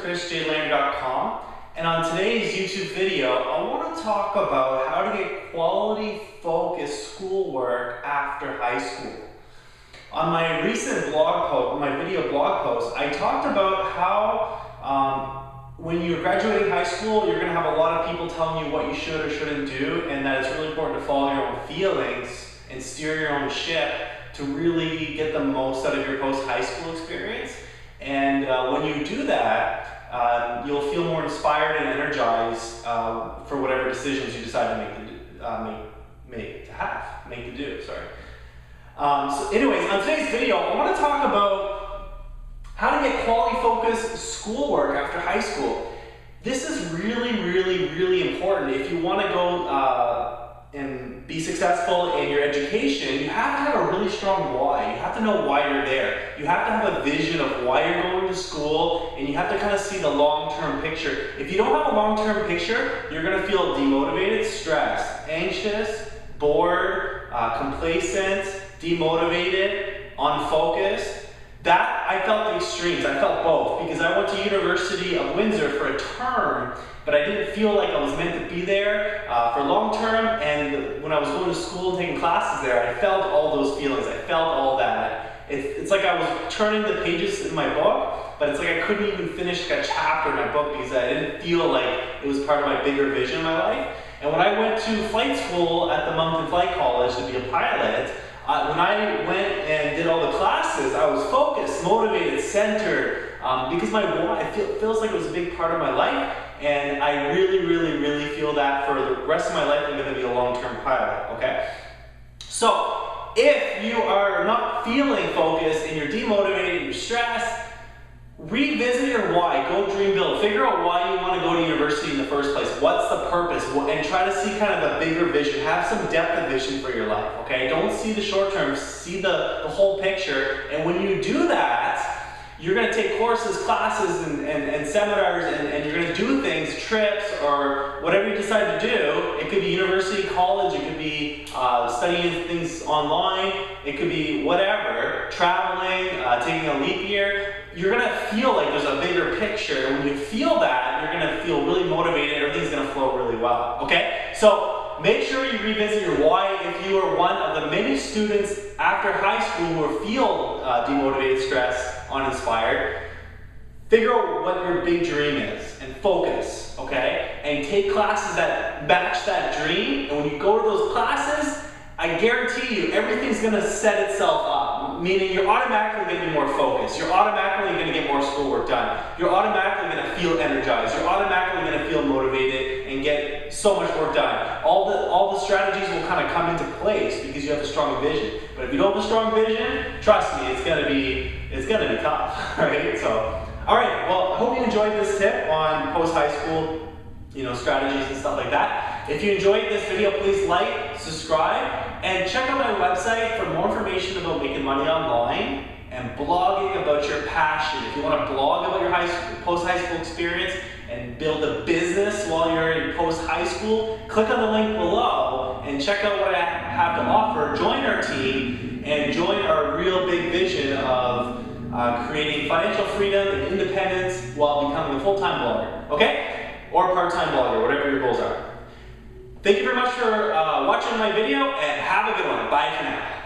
ChrisJLander.com, and on today's YouTube video, I want to talk about how to get quality focused schoolwork after high school. On my recent blog post, my video blog post, I talked about how when you're graduating high school, you're going to have a lot of people telling you what you should or shouldn't do, and that it's really important to follow your own feelings and steer your own ship to really get the most out of your post-high school experience. And when you do that, you'll feel more inspired and energized for whatever decisions you decide to make to do. So anyways, on today's video, I want to talk about how to get quality focused schoolwork after high school. This is really important. If you want to go and be successful in your education, you have to have a really strong why. You have to know why you're there. You have to have a vision of why you're going to school, and you have to kind of see the long-term picture. If you don't have a long-term picture, you're going to feel demotivated, stressed, anxious, bored, complacent, demotivated, unfocused. That, I felt the extremes. I felt both, because I went to University of Windsor for a term, but I didn't feel like I was meant to be there for long term, and when I was going to school and taking classes there, I felt all those feelings. I felt all that. It's like I was turning the pages in my book, but it's like I couldn't even finish a chapter in my book because I didn't feel like it was part of my bigger vision in my life. And when I went to flight school at the Moncton Flight College to be a pilot, when I went and did all the classes, I was focused, motivated, centered, because my why feels like it was a big part of my life, and I really feel that for the rest of my life I'm going to be a long-term pilot, okay? So, if you are not feeling focused and you're demotivated and you're stressed, revisit your why. Go dream build. Figure out why you want to go to university in the first place. What's the purpose? And try to see kind of a bigger vision. Have some depth of vision for your life, okay? Don't see the short term. See the whole picture. And when you do that, you're going to take courses, classes, and seminars, and you're going to do things, trips, or whatever you decide to do. It could be university, college, it could be studying things online, it could be whatever, traveling, taking a leap year. You're going to feel like there's a bigger picture, and when you feel that, you're going to feel really motivated, everything's going to flow really well, okay? So make sure you revisit your why if you are one of the many students after high school who feel demotivated, stressed, uninspired. Figure out what your big dream is and focus, okay? And take classes that match that dream, and when you go to those classes, I guarantee you everything's going to set itself up, meaning you're automatically going to be more focused. You're automatically going to get more schoolwork done. You're automatically going to feel energized. You're automatically going to feel motivated and get so much work done. All the strategies will kind of come into place because you have a strong vision. But if you don't have a strong vision, trust me, it's going to be tough, right? So, all right. Well, I hope you enjoyed this tip on post-high school, strategies and stuff like that. If you enjoyed this video, please like, subscribe, and check out my website for more information about making money online and blogging about your passion. If you want to blog about your post-high school experience and build a business while you're in post-high school, click on the link below and check out what I have to offer. Join our team and join our real big vision of creating financial freedom and independence while becoming a full-time blogger, okay? Or part-time blogger, whatever your goals are. Thank you very much for watching my video, and have a good one. Bye for now.